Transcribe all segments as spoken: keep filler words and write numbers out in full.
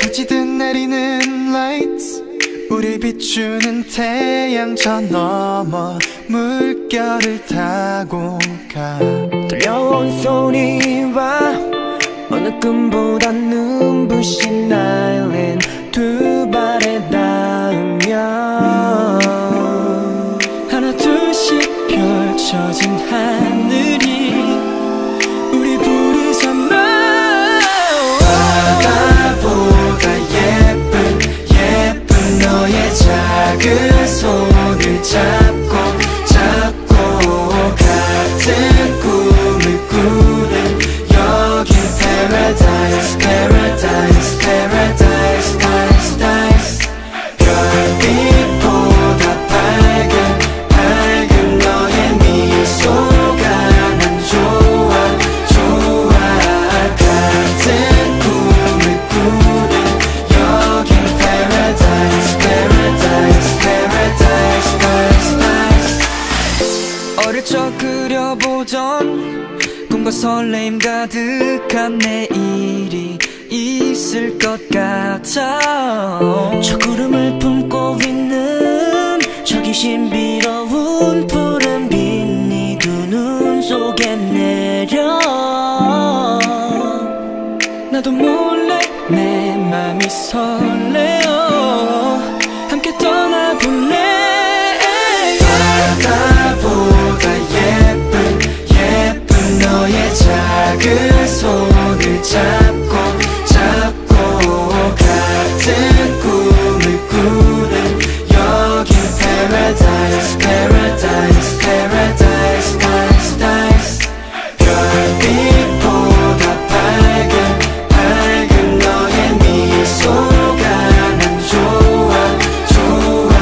스치듯 내리는 lights 우릴 비추는 태양 저 너머 물결을 타고 가 들려온 소리와 어느 꿈보다 눈부신 날린 두 발에 닿으며 하나 둘씩 펼쳐진 하늘이 우리 부르잖아 바다보다 예쁜 예쁜 너의 작은 손을 잡고 잡고 같은 꿈을 꾸는 여긴 paradise paradise paradise dice dice 별빛보다 밝은 밝은 너의 미소가 난 좋아 좋아 같은 꿈을 꾸는 여긴 paradise paradise paradise dice dice 어릴 적 그려보던 꿈과 설레임 가득한 내일이 있을 것 같아 저 구름을 품고 있는 저기 신비로운 푸른 빛이 두 눈 속에 내려 나도 몰래 내 맘이 설레어 함께 떠나볼래 바다보다 예쁜 예쁜 너의 작은 손을 잡고 잡고 같은 꿈을 꾸는 여긴 paradise paradise paradise dice dice 별빛보다 밝은 밝은 너의 미소가 난 좋아 좋아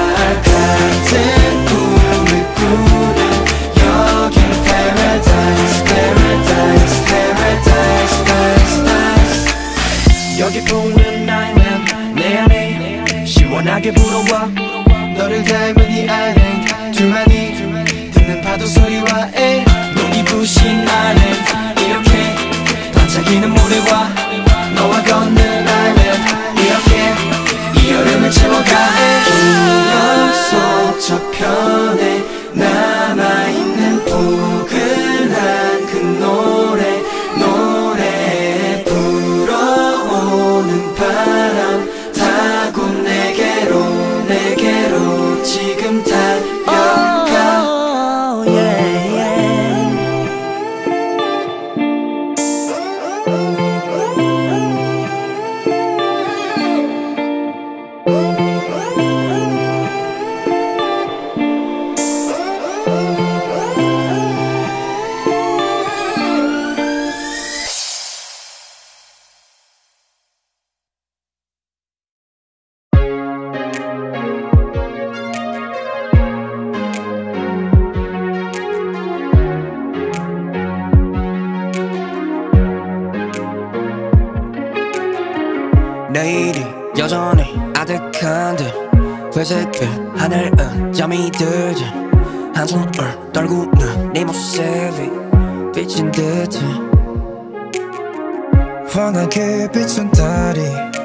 같은 꿈을 꾸는 여긴 paradise paradise paradise dice dice 여기 보는 island 내 안에 시원하게 불어와 너를 닮은 이 island 둘만이 듣는 파도 소리와 에 눈이 부신 island 이렇게 반짝이는 모래와 너와 걷는 island 이렇게 이 여름을 채워가 기억 속 저편에 남아있는 포근한 그 노래 노래 불어오는 바람 타고 내게로 내게로 지금 달려가 oh, yeah, yeah. 내일이 여전히 아득한데 회색빛 하늘은 잠이 들지 한숨을 떨구는 네 모습이 비친 듯해 환하게 비춘 달이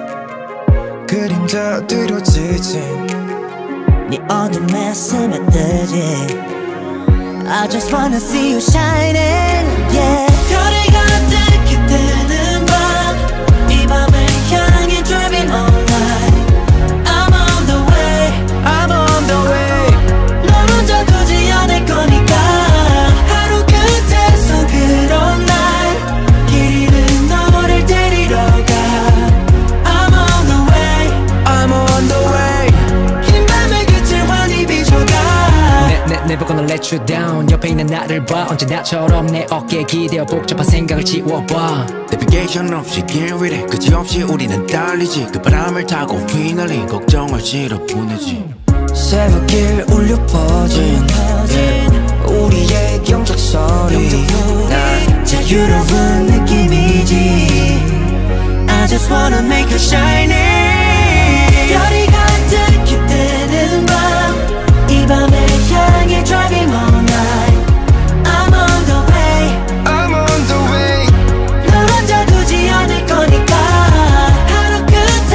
그림자 뒤로 지친 네 어둠에 스며들지 I just wanna see you shining yeah 별이 가득히 뜨는 밤 이 밤을 향해 driving all night I'm on the way I'm on the way 널 혼자 두지 않을 거니까 하루 끝에서 그런 날 길 잃은 너를 데리러 가 I'm on the way I'm on the way 긴 밤의 끝을 환히 비춰가 Never gonna let you down 옆에 있는 나를 봐 언제나처럼 내 어깨에 기대어 복잡한 생각을 지워봐 내비게이션 없이 길 위래 끝이 없이 우리는 달리지 그 바람을 타고 휘날린 걱정을 실어 보내지 새벽길 울려 퍼진 yeah. 우리의 경적 소리 난 자유로운 느낌이지 I just wanna make you shining 별이 가득히 뜨는 밤 이 밤을 향해 driving all night I'm on the way I'm on the way 널 혼자 두지 않을 거니까 하루 끝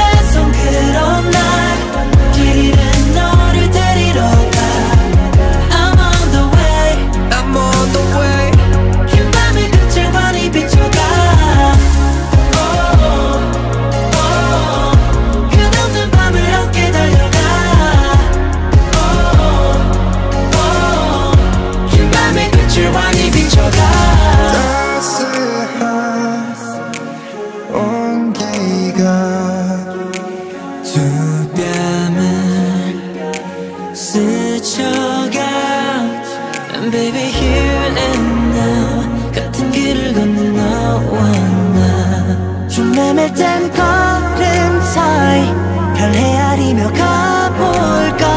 스쳐가 And baby here and now 같은 길을 걷는 너와 나 좀 메말된 걸음 사이 별 헤아리며 가볼까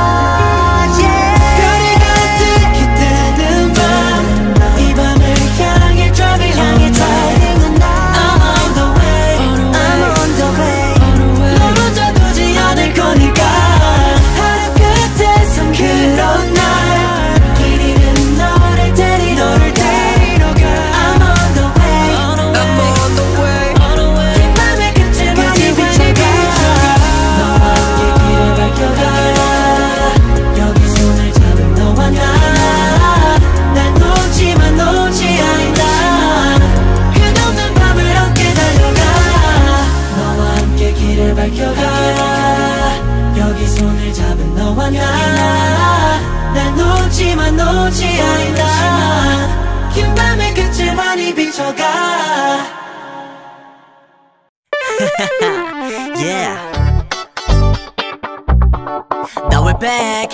별이 가득히 뜨는 밤 이 밤을 향해 driving 향해 driving I'm on the way I'm on the way 널 혼자 두지 않을 거니까 하루 끝에선 그런 날 길 잃은 너를 데리 너를 데리러 가 I'm on the way I'm on the way 긴 밤의 끝을 많이 비춰가 너와 함께 길을 밝혀가 여기 손을 잡은 너와 나날 놓지만 놓지 않는다 끝없는 밤을 함께 달려가 너와 함께 길을 밝혀가 여기 손을 잡은 너와 나날 놓지만 놓지 않는다 긴 밤의 끝을 많이 비춰가 Yeah Now we're back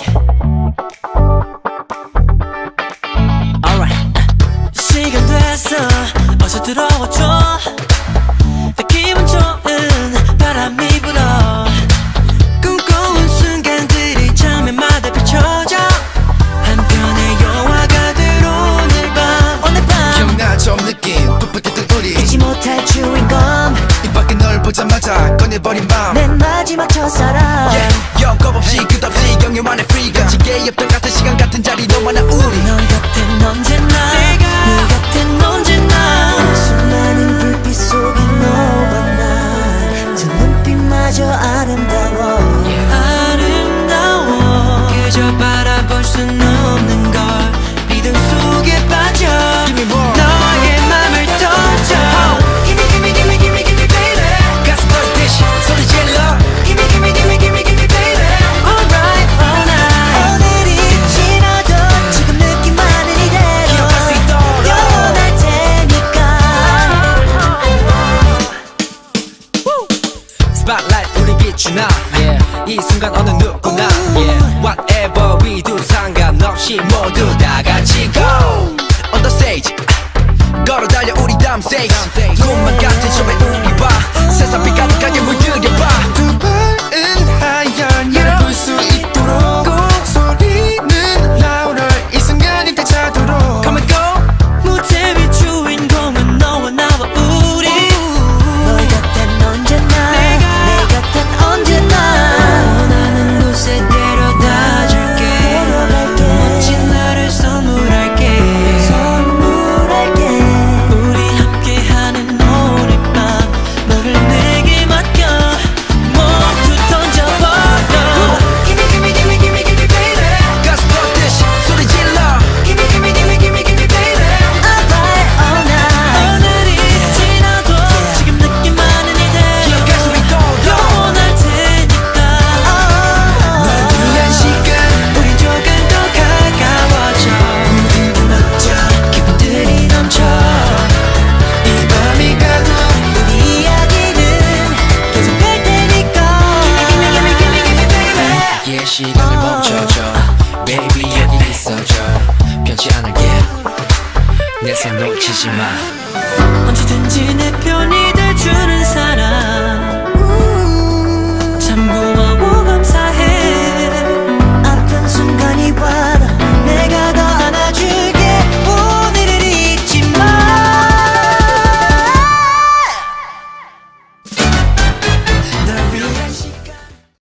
Alright 시간 됐어 어서 들어와줘 내 기분 좋은 바람이 불어 꿈꿔온 순간들이 장면마다 펼쳐져 한편의 영화가 될 오늘 밤 오늘 밤 기억나 처음 느낀 풋풋했던 우리 잊지 못할 주인공 입 밖에 널 보자마자 꺼내버린 밤 맨 마지막 첫사랑 yeah, 여겁 없이 끝없이 영유만의 free 같이 개였던 같은 시간 같은 자리 너와 나 우리 너 곁엔 언제나 내가 네 곁엔 언제나 수많은 불빛 속에 너와 나 두 눈빛마저 아름다워 yeah. 아름다워 그저 바라볼 순 없는 걸 리듬 속에 빠져 Give me more 너의 맘을 던져 Give me give me give me give me give me baby 가슴 떨듯이 소리 질러 Give me give me give me give me give me baby Alright all night 오늘이 지나도 지금 느낌만은 이대로 기억할 수 있도록 영원할 테니까 Spotlight 우리 비추나 yeah. 이 순간 어느 누구나 yeah. Whatever we do 상관없이 모두 다 같이 go On the stage 걸어 달려 우리 다음 stage 꿈만 같은 쇼에 우리 봐 세상 빛 가득하게 물들여봐 두 발은 하얀 볼 수 있도록 소리는 나오를 이 순간이 되찾도록 Come and go 무대 위 주인공은 너와 나와 우리 너의 곁엔 언제나 내가 내 곁엔 언제나 원하는 곳에 데려다 줄게 데려갈게 멋진 나를 선물할게 선물할게 우리 함께하는 오늘 밤 너를 내게 맡겨 모두 던져버려 Give me give me give me give me give me baby 가슴 떨듯이 소리 질러 Give me give me give me give me give me baby Alright all night 오늘이 지나도 지금 느낌만은 이대로 기억할 수 있도록 영원할 테니까 널 위한 시간 우린 조금 더 가까워져 무드가 높죠 기분들이 넘쳐 이 밤이 가도 우리 이야기는 계속될 테니까 Give me give me give me give me baby yeah, 시간을 멈춰줘 Baby 여기 있어줘 변치 않을게 내 손 놓치지 마 언제든지 내 편이 돼주는 사람